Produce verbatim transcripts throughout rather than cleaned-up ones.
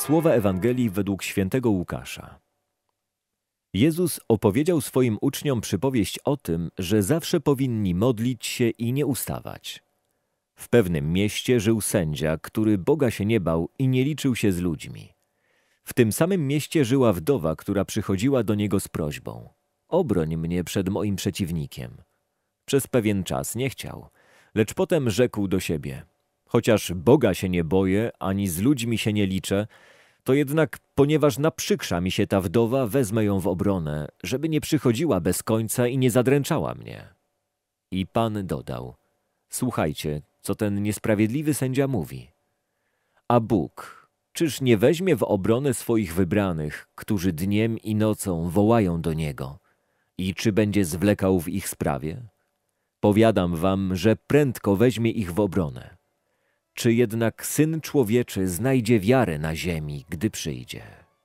Słowa Ewangelii według świętego Łukasza. Jezus opowiedział swoim uczniom przypowieść o tym, że zawsze powinni modlić się i nie ustawać. W pewnym mieście żył sędzia, który Boga się nie bał i nie liczył się z ludźmi. W tym samym mieście żyła wdowa, która przychodziła do niego z prośbą: obroń mnie przed moim przeciwnikiem. Przez pewien czas nie chciał, lecz potem rzekł do siebie: chociaż Boga się nie boję, ani z ludźmi się nie liczę, to jednak, ponieważ naprzykrza mi się ta wdowa, wezmę ją w obronę, żeby nie przychodziła bez końca i nie zadręczała mnie. I Pan dodał: słuchajcie, co ten niesprawiedliwy sędzia mówi. A Bóg, czyż nie weźmie w obronę swoich wybranych, którzy dniem i nocą wołają do Niego? I czy będzie zwlekał w ich sprawie? Powiadam wam, że prędko weźmie ich w obronę. Czy jednak Syn Człowieczy znajdzie wiarę na ziemi, gdy przyjdzie?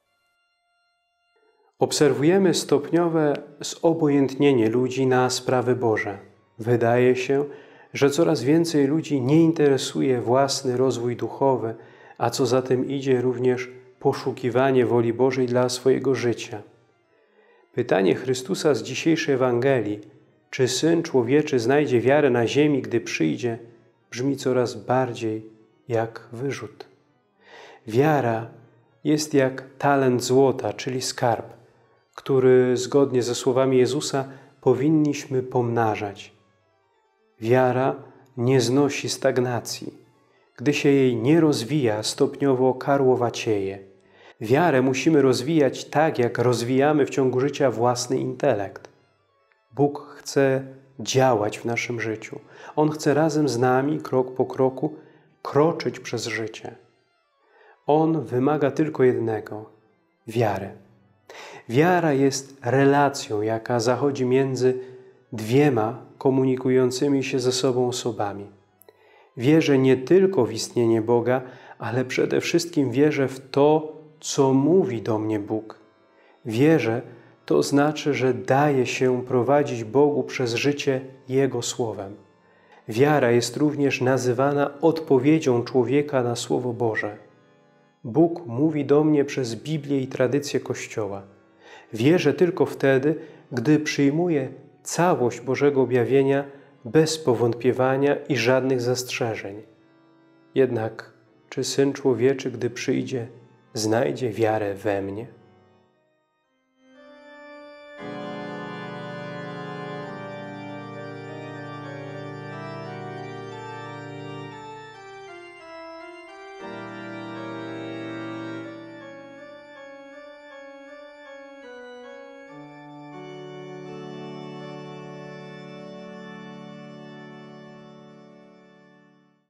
Obserwujemy stopniowe zobojętnienie ludzi na sprawy Boże. Wydaje się, że coraz więcej ludzi nie interesuje własny rozwój duchowy, a co za tym idzie również poszukiwanie woli Bożej dla swojego życia. Pytanie Chrystusa z dzisiejszej Ewangelii, czy Syn Człowieczy znajdzie wiarę na ziemi, gdy przyjdzie, brzmi coraz bardziej jak wyrzut. Wiara jest jak talent złota, czyli skarb, który zgodnie ze słowami Jezusa powinniśmy pomnażać. Wiara nie znosi stagnacji. Gdy się jej nie rozwija, stopniowo karłowacieje. Wiarę musimy rozwijać tak, jak rozwijamy w ciągu życia własny intelekt. Bóg chce działać w naszym życiu. On chce razem z nami, krok po kroku, kroczyć przez życie. On wymaga tylko jednego – wiary. Wiara jest relacją, jaka zachodzi między dwiema komunikującymi się ze sobą osobami. Wierzę nie tylko w istnienie Boga, ale przede wszystkim wierzę w to, co mówi do mnie Bóg. Wierzę, to znaczy, że daje się prowadzić Bogu przez życie Jego Słowem. Wiara jest również nazywana odpowiedzią człowieka na Słowo Boże. Bóg mówi do mnie przez Biblię i tradycję Kościoła. Wierzę tylko wtedy, gdy przyjmuję całość Bożego objawienia bez powątpiewania i żadnych zastrzeżeń. Jednak czy Syn Człowieczy, gdy przyjdzie, znajdzie wiarę we mnie?